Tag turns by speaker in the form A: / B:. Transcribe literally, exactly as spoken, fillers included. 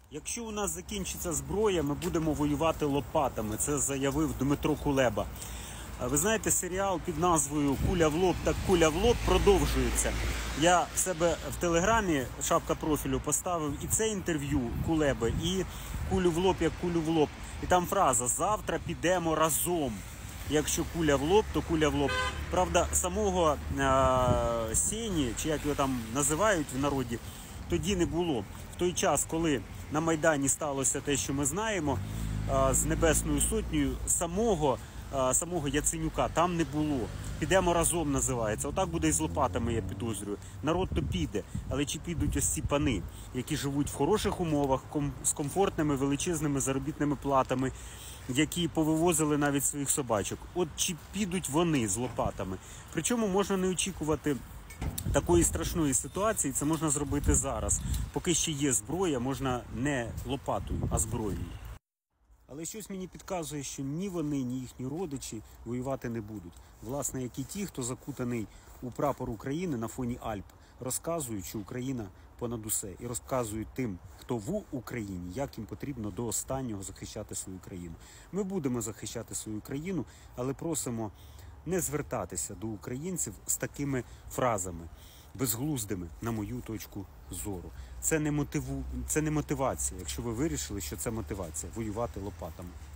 A: Якщо у нас закінчиться зброя, ми будемо воювати лопатами. Це заявив Дмитро Кулеба. Ви знаєте, серіал під назвою «Куля в лоб» та «Куля в лоб» продовжується. Я в себе в Телеграмі, шапка профілю, поставив і це інтерв'ю Кулеби, і «Кулю в лоб, як кулю в лоб». І там фраза «Завтра підемо разом». Якщо куля в лоб, то куля в лоб. Правда, самого е Сені, чи як його там називають в народі, тоді не було. В той час, коли на Майдані сталося те, що ми знаємо, е з Небесною Сотнею, самого, е самого Яценюка там не було. «Підемо разом» називається. Отак буде і з лопатами, я підозрюю. Народ то піде, але чи підуть ось ці пани, які живуть в хороших умовах, ком з комфортними величезними заробітними платами, які повивозили навіть своїх собачок. От чи підуть вони з лопатами? Причому можна не очікувати такої страшної ситуації, це можна зробити зараз. Поки ще є зброя, можна не лопатою, а зброєю. Але щось мені підказує, що ні вони, ні їхні родичі воювати не будуть. Власне, як і ті, хто закутаний у прапор України на фоні Альп, розказують, що Україна понад усе. І розказують тим, хто в Україні, як їм потрібно до останнього захищати свою країну. Ми будемо захищати свою країну, але просимо не звертатися до українців з такими фразами, безглуздими, на мою точку зору. Це не мотиву... це не мотивація, якщо ви вирішили, що це мотивація – воювати лопатами.